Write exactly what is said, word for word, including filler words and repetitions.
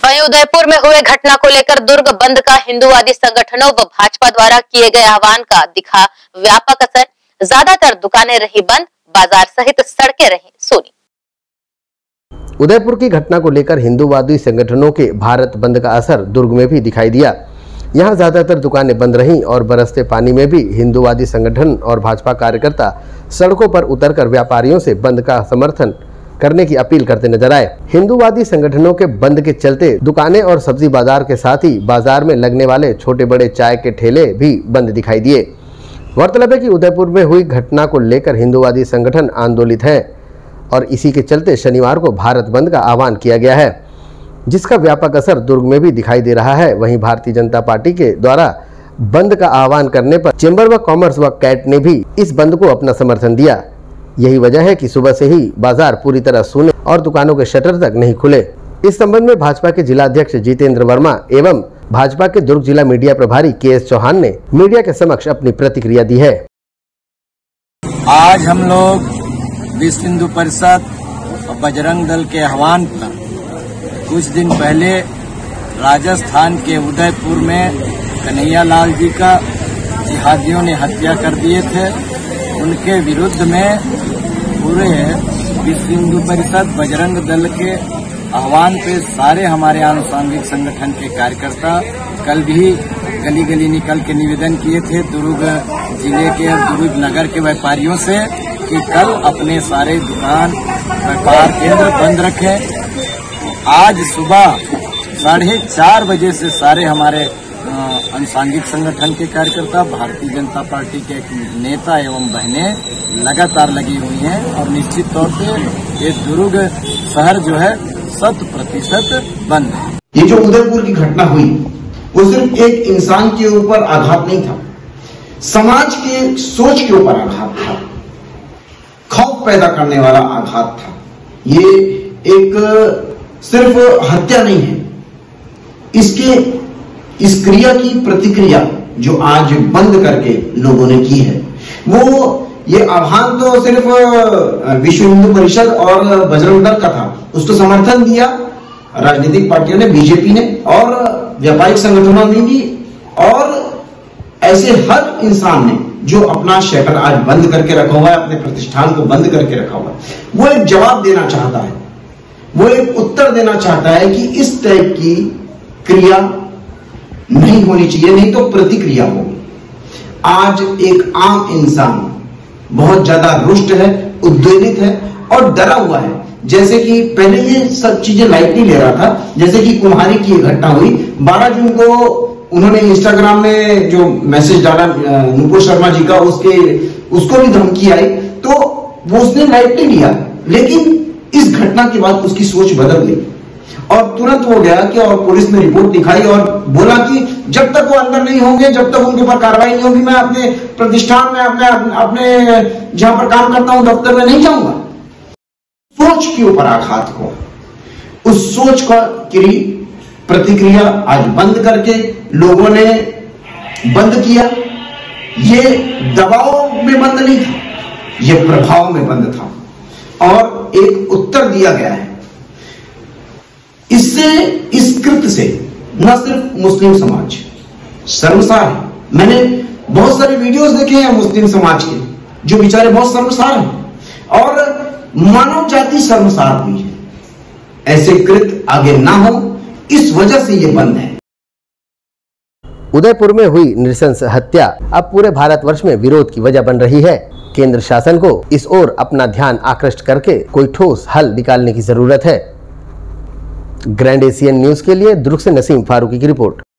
वहीं उदयपुर में हुए घटना को लेकर दुर्ग बंद का हिंदूवादी संगठनों व भाजपा द्वारा किए गए आह्वान का दिखा व्यापक असर। ज्यादातर दुकानें रही बंद, बाजार सहित सड़कें रही सूनी। उदयपुर की घटना को लेकर हिंदूवादी संगठनों के भारत बंद का असर दुर्ग में भी दिखाई दिया। यहां ज्यादातर दुकानें बंद रहीं और बरसते पानी में भी हिंदूवादी संगठन और भाजपा कार्यकर्ता सड़कों पर उतरकर व्यापारियों से बंद का समर्थन करने की अपील करते नजर आए। हिंदूवादी संगठनों के बंद के चलते दुकानें और सब्जी बाजार के साथ ही बाजार में लगने वाले छोटे बड़े चाय के ठेले भी बंद दिखाई दिए। गौरतलब है कि उदयपुर में हुई घटना को लेकर हिंदूवादी संगठन आंदोलित हैं और इसी के चलते शनिवार को भारत बंद का आह्वान किया गया है, जिसका व्यापक असर दुर्ग में भी दिखाई दे रहा है। वहीं भारतीय जनता पार्टी के द्वारा बंद का आह्वान करने पर चेंबर व कॉमर्स व कैट ने भी इस बंद को अपना समर्थन दिया। यही वजह है कि सुबह से ही बाजार पूरी तरह सूने और दुकानों के शटर तक नहीं खुले। इस संबंध में भाजपा के जिला अध्यक्ष जितेंद्र वर्मा एवं भाजपा के दुर्ग जिला मीडिया प्रभारी के एस चौहान ने मीडिया के समक्ष अपनी प्रतिक्रिया दी है। आज हम लोग विश्व हिंदू परिषद और बजरंग दल के आह्वान पर कुछ दिन पहले राजस्थान के उदयपुर में कन्हैया लाल जी का जिहादियों ने हत्या कर दिए थे। उनके विरुद्ध में पूरे विश्व हिंदू परिषद बजरंग दल के आह्वान पे सारे हमारे आनुषंगिक संगठन के कार्यकर्ता कल भी गली गली निकल के निवेदन किए थे दुर्ग जिले के और दुर्ग नगर के व्यापारियों से कि कल अपने सारे दुकान व्यापार केंद्र बंद रखें। आज सुबह साढ़े चार बजे से सारे हमारे आनुषंगिक संगठन के कार्यकर्ता, भारतीय जनता पार्टी के नेता एवं बहनें लगातार लगी हुई हैं और निश्चित तौर पे ये दुर्ग शहर जो है शत प्रतिशत बंद है। ये जो उदयपुर की घटना हुई वो सिर्फ एक इंसान के ऊपर आघात नहीं था, समाज के सोच के ऊपर आघात था, खौफ पैदा करने वाला आघात था। ये एक सिर्फ हत्या नहीं है, इसके इस क्रिया की प्रतिक्रिया जो आज बंद करके लोगों ने की है, वो ये आह्वान तो सिर्फ विश्व हिंदू परिषद और बजरंग दल का था, उसको समर्थन दिया राजनीतिक पार्टियों ने, बीजेपी ने और व्यापारिक संगठनों ने भी, और ऐसे हर इंसान ने जो अपना शटर आज बंद करके रखा हुआ है, अपने प्रतिष्ठान को बंद करके रखा हुआ है, वो एक जवाब देना चाहता है, वो एक उत्तर देना चाहता है कि इस टाइप की क्रिया नहीं होनी चाहिए, नहीं तो प्रतिक्रिया होगी। आज एक आम इंसान बहुत ज्यादा रुष्ट है, उद्वेलित है और डरा हुआ है। जैसे कि पहले ये सब चीजें लाइट नहीं ले रहा था, जैसे कि कुम्हारी की घटना हुई बारह जून को, उन्होंने इंस्टाग्राम में जो मैसेज डाला नुपुर शर्मा जी का, उसके उसको भी धमकी आई तो वो उसने लाइट नहीं लिया, लेकिन इस घटना के बाद उसकी सोच बदल गई और तुरंत हो गया कि और पुलिस ने रिपोर्ट दिखाई और बोला कि जब तक वो अंदर नहीं होंगे, जब तक उनके ऊपर कार्रवाई नहीं होगी, मैं अपने प्रतिष्ठान में, अपने अपने जहां पर काम करता हूं दफ्तर में नहीं जाऊंगा। सोच के ऊपर आघात हो, उस सोच का की प्रतिक्रिया आज बंद करके लोगों ने बंद किया। ये दबाव में बंद नहीं था, ये प्रभाव में बंद था और एक उत्तर दिया गया है। इससे, इस कृत्य से न सिर्फ मुस्लिम समाज शर्मसार है, मैंने बहुत सारे वीडियोस देखे हैं मुस्लिम समाज के जो बेचारे बहुत शर्मसार हैं और मानव जाति शर्मसार हुई है। ऐसे कृत्य आगे ना हो, इस वजह से ये बंद है। उदयपुर में हुई नृशंस हत्या अब पूरे भारतवर्ष में विरोध की वजह बन रही है। केंद्र शासन को इस ओर अपना ध्यान आकृष्ट करके कोई ठोस हल निकालने की जरूरत है। ग्रैंड एशियन न्यूज के लिए दुर्ग से नसीम फारूकी की रिपोर्ट।